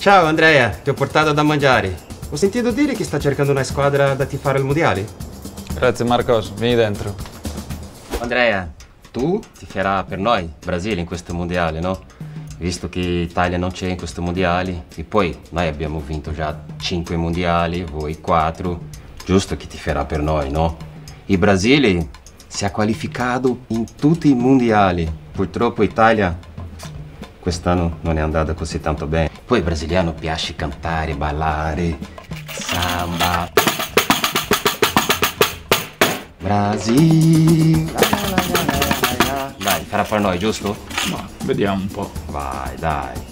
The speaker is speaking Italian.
Ciao Andrea, ti ho portato da mangiare. Ho sentito dire che sta cercando una squadra da tifare al mondiale. Grazie Marcos, vieni dentro. Andrea, tu tiferà per noi, Brasile, in questo mondiale, no? Visto che Italia non c'è in questo mondiale, e poi noi abbiamo vinto già 5 mondiali, voi 4, giusto che tiferà per noi, no? Il Brasile si è qualificato in tutti i mondiali. Purtroppo Italia quest'anno non è andata così tanto bene. Poi ai brasiliano piace cantare, ballare, samba. Brasile. Dai, farà per noi, giusto? Ma vediamo un po'. Vai, dai.